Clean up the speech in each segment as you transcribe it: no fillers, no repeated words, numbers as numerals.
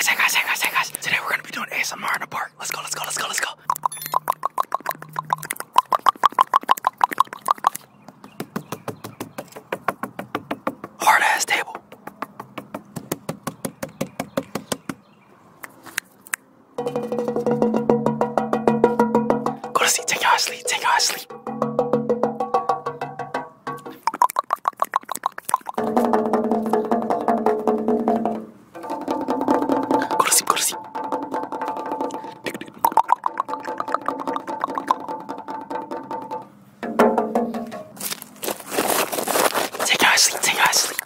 Hey guys. Today we're gonna be doing ASMR in the park. Let's go. Hard ass table. Go to sleep, take your ass sleep. Go to sleep. Take your ass sleep.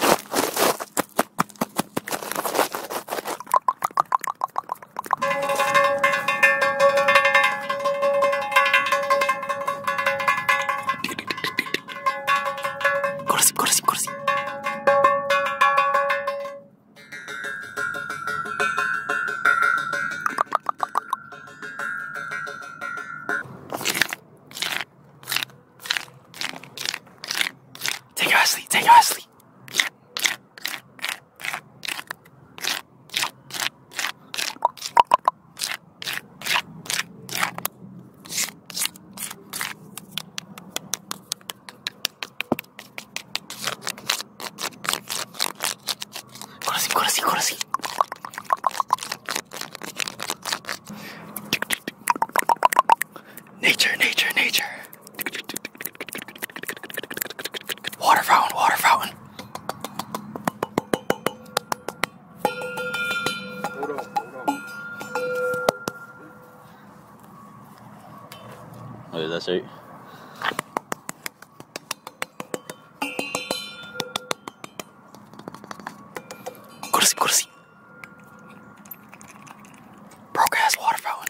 Go to sleep. Take your ass sleep. Go to sleep. Nature. Water fountain. Hold on. Oh, that's right. Go to sleep. Broke ass water fountain.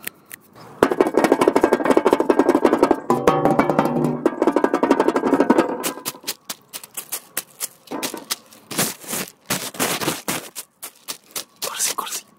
Go to sleep. Go to sleep.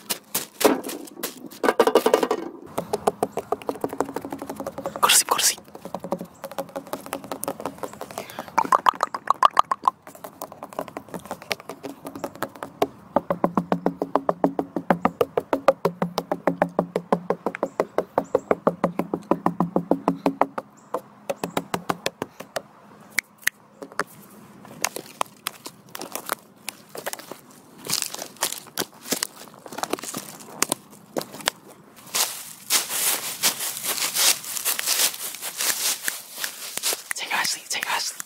Take your ass sleep.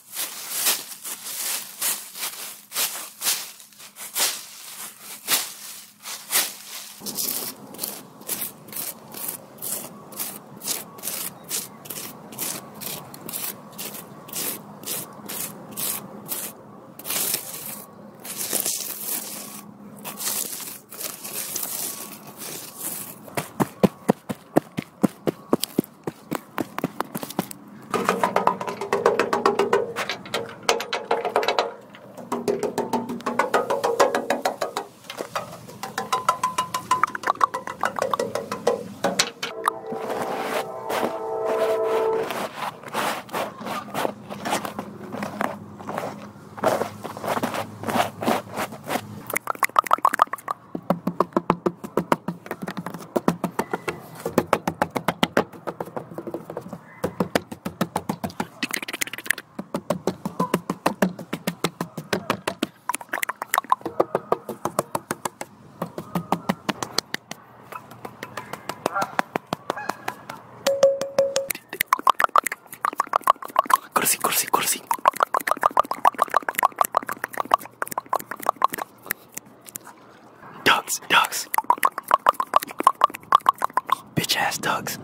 Go to sleep. Ducks. Bitch ass ducks.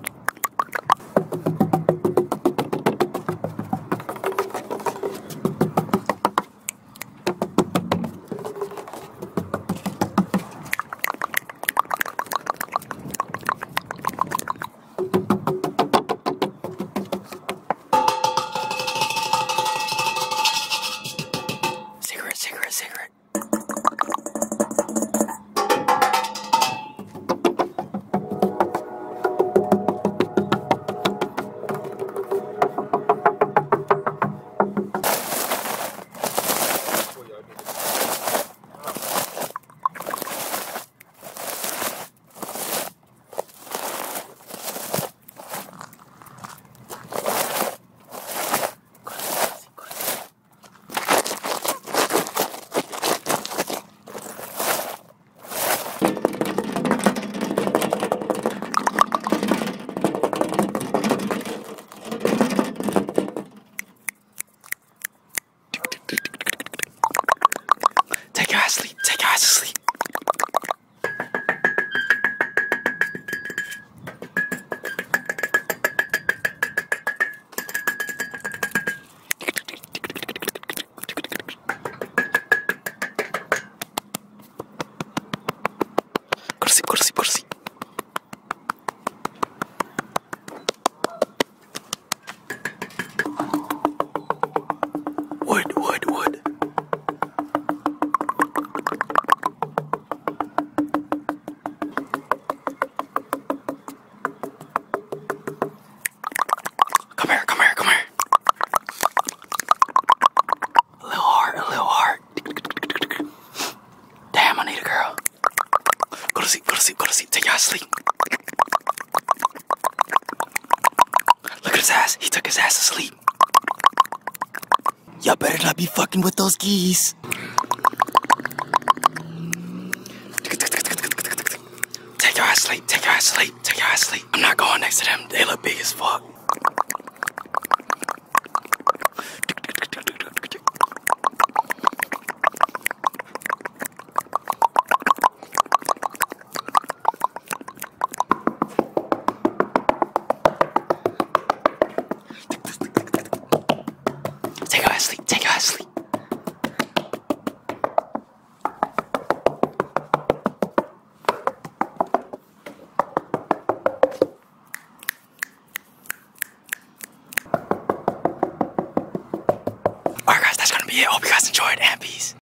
Cigarette. sleep, go to sleep, go to sleep. Wood, wood, wood. Come here, come here, come here. A little heart, a little heart. Damn, I need a girl. Go to sleep, go to sleep, go to sleep. Take y'all sleep. Look at his ass. He took his ass to sleep. Y'all better not be fucking with those geese. Take your ass sleep, take your ass sleep, take your ass sleep. I'm not going next to them. They look big as fuck. Take your ass sleep, take your ass sleep. Alright guys, that's gonna be it. Hope you guys enjoyed and peace.